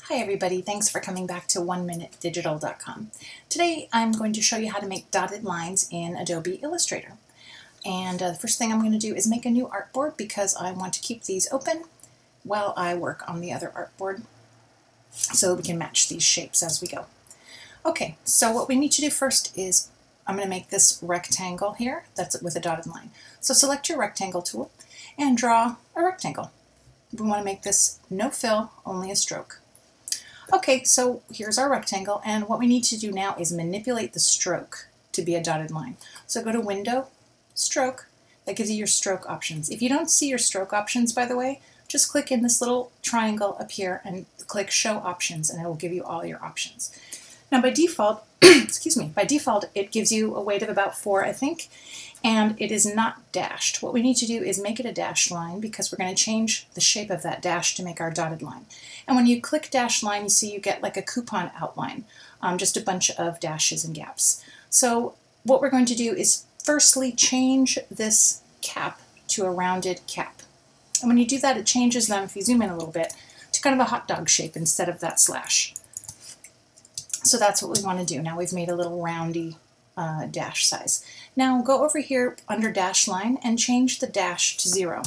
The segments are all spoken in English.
Hi everybody, thanks for coming back to 1minutedigital.com. Today I'm going to show you how to make dotted lines in Adobe Illustrator. And the first thing I'm going to do is make a new artboard because I want to keep these open while I work on the other artboard so we can match these shapes as we go. Okay, so what we need to do first is I'm going to make this rectangle here that's with a dotted line. So select your rectangle tool and draw a rectangle. We want to make this no fill, only a stroke. Okay, so here's our rectangle, and what we need to do now is manipulate the stroke to be a dotted line. So go to Window, Stroke. That gives you your stroke options. If you don't see your stroke options, by the way, just click in this little triangle up here and click Show Options, and it will give you all your options. Now by default, excuse me, by default it gives you a weight of about 4, I think, and it is not dashed. What we need to do is make it a dashed line because we're going to change the shape of that dash to make our dotted line. And when you click dashed line, you see you get like a coupon outline, just a bunch of dashes and gaps. So what we're going to do is firstly change this cap to a rounded cap. And when you do that, it changes them, if you zoom in a little bit, to kind of a hot dog shape instead of that slash. So that's what we want to do. Now we've made a little roundy dash size. Now go over here under dash line and change the dash to 0.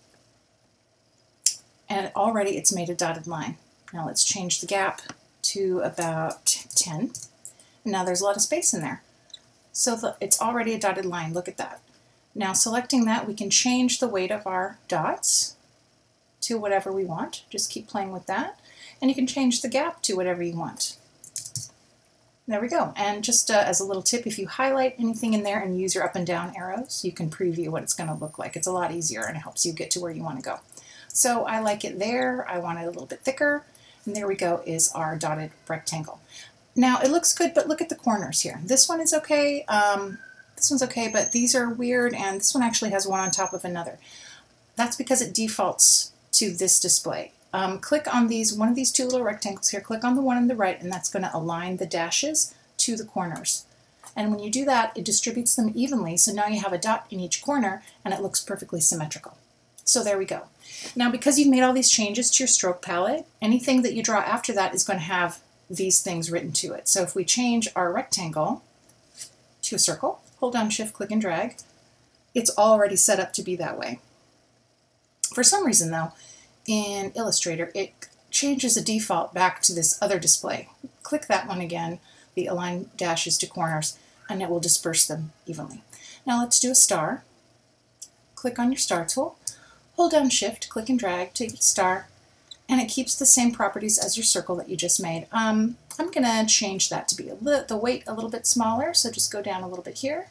And already it's made a dotted line. Now let's change the gap to about 10. And now there's a lot of space in there. So it's already a dotted line. Look at that. Now selecting that, we can change the weight of our dots to whatever we want. Just keep playing with that. And you can change the gap to whatever you want. There we go. And just as a little tip, if you highlight anything in there and use your up and down arrows, you can preview what it's going to look like. It's a lot easier and it helps you get to where you want to go. So I like it there. I want it a little bit thicker. And there we go is our dotted rectangle. Now it looks good, but look at the corners here. This one is okay. This one's okay, but these are weird, and this one actually has one on top of another. That's because it defaults to this display. Click on one of these two little rectangles here, click on the one on the right, and that's going to align the dashes to the corners. And when you do that, it distributes them evenly, so now you have a dot in each corner, and it looks perfectly symmetrical. So there we go. Now because you've made all these changes to your stroke palette, anything that you draw after that is going to have these things written to it. So if we change our rectangle to a circle, hold down Shift, click and drag, it's already set up to be that way. For some reason though, in Illustrator, it changes the default back to this other display. Click that one again, the align dashes to corners, and it will disperse them evenly. Now let's do a star. Click on your star tool, hold down Shift, click and drag to get star, and it keeps the same properties as your circle that you just made. I'm going to change that to be the weight a little bit smaller, so just go down a little bit here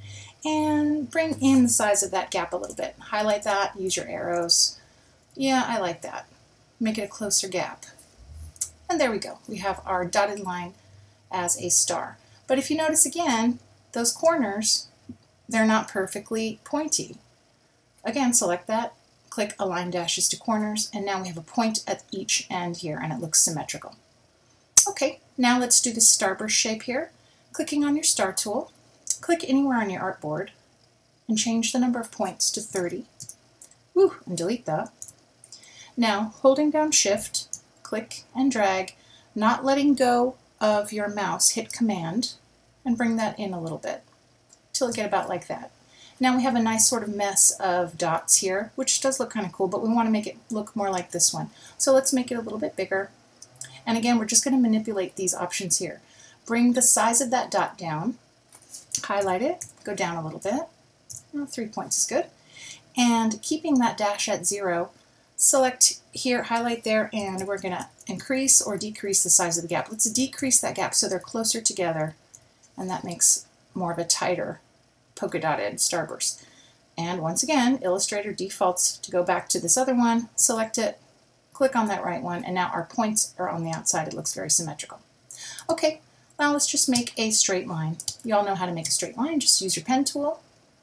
and bring in the size of that gap a little bit. Highlight that, use your arrows. Yeah, I like that. Make it a closer gap. And there we go. We have our dotted line as a star. But if you notice again, those corners, they're not perfectly pointy. Again, select that, click Align Dashes to Corners, and now we have a point at each end here, and it looks symmetrical. Okay, now let's do the starburst shape here. Clicking on your star tool, click anywhere on your artboard, and change the number of points to 30. Woo, and delete that. Now, holding down Shift, click and drag, not letting go of your mouse, hit Command, and bring that in a little bit, till you get about like that. Now we have a nice sort of mess of dots here, which does look kind of cool, but we want to make it look more like this one. So let's make it a little bit bigger. And again, we're just going to manipulate these options here. Bring the size of that dot down, highlight it, go down a little bit. 3 points is good. And keeping that dash at 0, select here, highlight there, and we're going to increase or decrease the size of the gap. Let's decrease that gap so they're closer together, and that makes more of a tighter polka dotted starburst. And once again, Illustrator defaults to go back to this other one, select it, click on that right one, and now our points are on the outside. It looks very symmetrical. Okay, now let's just make a straight line. You all know how to make a straight line. Just use your pen tool,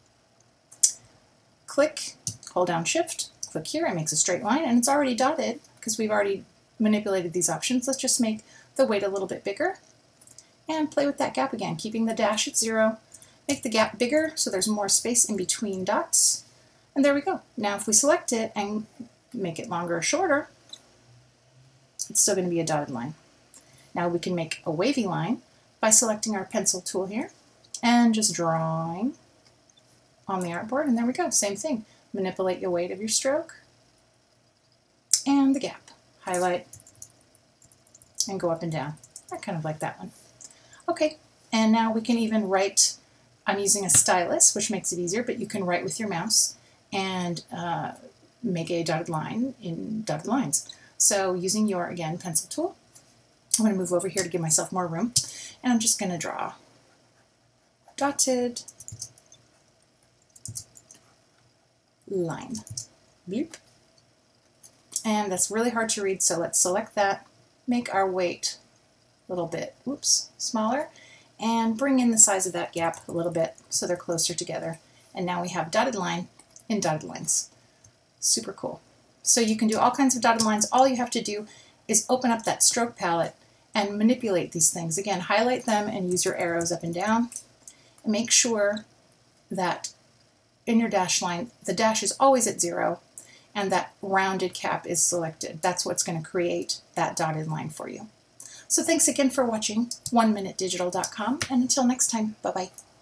click, hold down Shift, click here, it makes a straight line, and it's already dotted because we've already manipulated these options. Let's just make the weight a little bit bigger and play with that gap again, keeping the dash at 0. Make the gap bigger so there's more space in between dots. And there we go. Now if we select it and make it longer or shorter, it's still going to be a dotted line. Now we can make a wavy line by selecting our pencil tool here and just drawing on the artboard, and there we go, same thing. Manipulate your weight of your stroke and the gap. Highlight and go up and down. I kind of like that one. Okay, and now we can even write. I'm using a stylus, which makes it easier, but you can write with your mouse and make a dotted line in dotted lines. So using your, again, pencil tool, I'm going to move over here to give myself more room, and I'm just going to draw dotted line. Bloop. And that's really hard to read, so let's select that, make our weight a little bit, whoops, smaller, and bring in the size of that gap a little bit so they're closer together. And now we have dotted line in dotted lines. Super cool. So you can do all kinds of dotted lines. All you have to do is open up that stroke palette and manipulate these things. Again, highlight them and use your arrows up and down. And make sure that in your dash line, the dash is always at 0 and that rounded cap is selected. That's what's going to create that dotted line for you. So thanks again for watching 1minutedigital.com, and until next time, bye-bye.